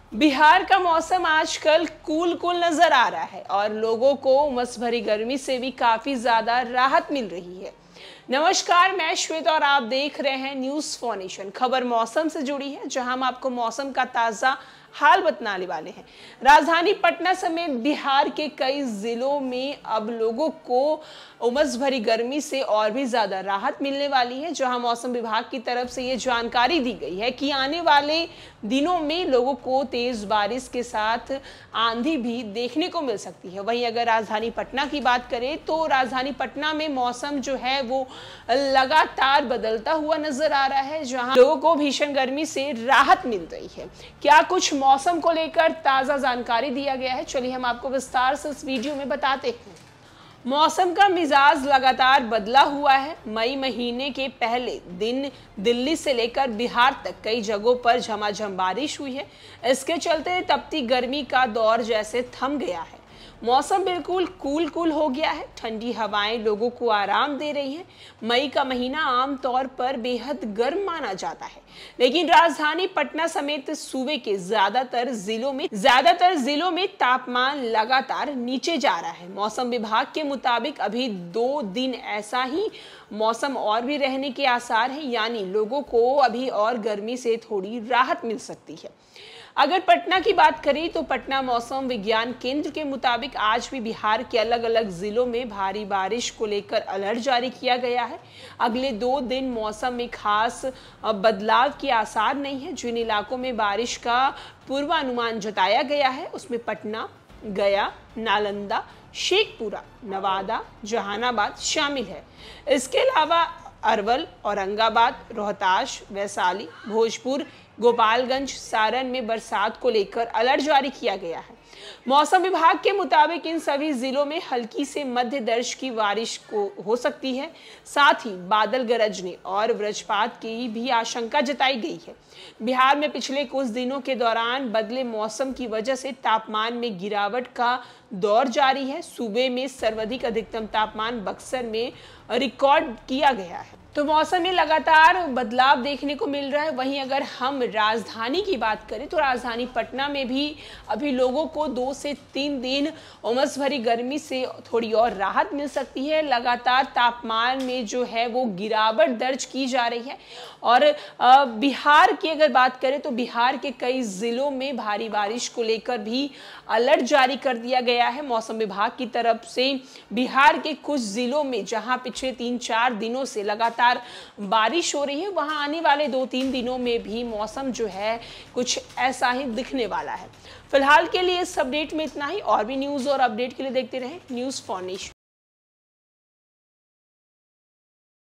बिहार का मौसम आजकल कूल कूल नजर आ रहा है और लोगों को उमस भरी गर्मी से भी काफी ज्यादा राहत मिल रही है। नमस्कार, मैं श्वेत और आप देख रहे हैं न्यूज फॉर नेशन। खबर मौसम से जुड़ी है, जहां हम आपको मौसम का ताजा हाल बतलाने वाले हैं। राजधानी पटना समेत बिहार के कई जिलों में अब लोगों को उमस भरी गर्मी से और भी ज्यादा राहत मिलने वाली है, जहां मौसम विभाग की तरफ से ये जानकारी दी गई है कि आने वाले दिनों में लोगों को तेज बारिश के साथ आंधी भी देखने को मिल सकती है। वहीं अगर राजधानी पटना की बात करें तो राजधानी पटना में मौसम जो है वो लगातार बदलता हुआ नजर आ रहा है, जहां लोगों को भीषण गर्मी से राहत मिल रही है। क्या कुछ मौसम को लेकर ताजा जानकारी दिया गया है, चलिए हम आपको विस्तार से इस वीडियो में बताते हैं। मौसम का मिजाज लगातार बदला हुआ है। मई महीने के पहले दिन दिल्ली से लेकर बिहार तक कई जगहों पर झमाझम बारिश हुई है। इसके चलते तपती गर्मी का दौर जैसे थम गया है। मौसम बिल्कुल कूल हो गया है। ठंडी हवाएं लोगों को आराम दे रही हैं। मई का महीना आमतौर पर बेहद गर्म माना जाता है, लेकिन राजधानी पटना समेत सूबे के ज्यादातर जिलों में तापमान लगातार नीचे जा रहा है। मौसम विभाग के मुताबिक अभी 2 दिन ऐसा ही मौसम और भी रहने के आसार हैं, यानी लोगों को अभी और गर्मी से थोड़ी राहत मिल सकती है। अगर पटना की बात करें तो पटना मौसम विज्ञान केंद्र के मुताबिक आज भी बिहार के अलग अलग जिलों में भारी बारिश को लेकर अलर्ट जारी किया गया है। अगले 2 दिन मौसम में खास बदलाव के आसार नहीं है। जिन इलाकों में बारिश का पूर्वानुमान जताया गया है उसमें पटना, गया, नालंदा, शेखपुरा, नवादा, जहानाबाद शामिल है। इसके अलावा अरवल, औरंगाबाद, रोहतास, वैशाली, भोजपुर, गोपालगंज, सारण में बरसात को लेकर अलर्ट जारी किया गया है। मौसम विभाग के मुताबिक इन सभी जिलों में हल्की से मध्य दर्ज की बारिश को हो सकती है। साथ ही बादल गरजने और वज्रपात की भी आशंका जताई गई है। बिहार में पिछले कुछ दिनों के दौरान बदले मौसम की वजह से तापमान में गिरावट का दौर जारी है। सूबे में सर्वाधिक अधिकतम तापमान बक्सर में रिकॉर्ड किया गया है। तो मौसम में लगातार बदलाव देखने को मिल रहा है। वहीं अगर हम राजधानी की बात करें तो राजधानी पटना में भी अभी लोगों को 2 से 3 दिन उमस भरी गर्मी से थोड़ी और राहत मिल सकती है। लगातार तापमान में जो है वो गिरावट दर्ज की जा रही है। और बिहार की अगर बात करें तो बिहार के कई जिलों में भारी बारिश को लेकर भी अलर्ट जारी कर दिया गया है। मौसम विभाग की तरफ से बिहार के कुछ जिलों में जहां पिछले 3-4 दिनों से लगातार बारिश हो रही है, वहां आने वाले 2-3 दिनों में भी मौसम जो है कुछ ऐसा ही दिखने वाला है। फिलहाल के लिए इस अपडेट में इतना ही। और भी न्यूज और अपडेट के लिए देखते रहें न्यूज फॉर नेशन।